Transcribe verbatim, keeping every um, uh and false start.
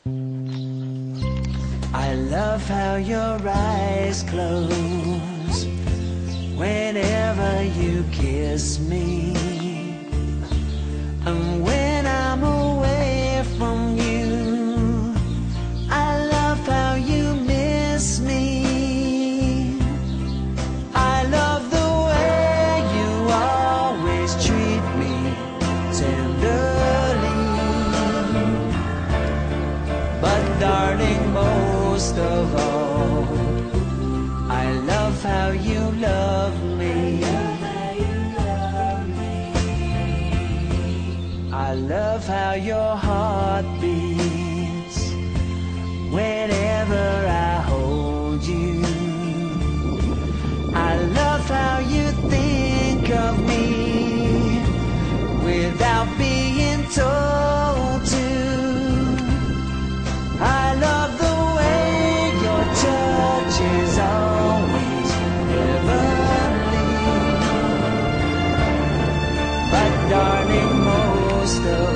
I love how your eyes close whenever you kiss me, and when I'm away from you, I love how you miss me. I love the way you always treat me tenderly, but darling, most of all, I love how you love me. I love how your heart beats whenever I hold you. I love how you think of me without being told to. I love the way your touch is always heavenly, but darling, most of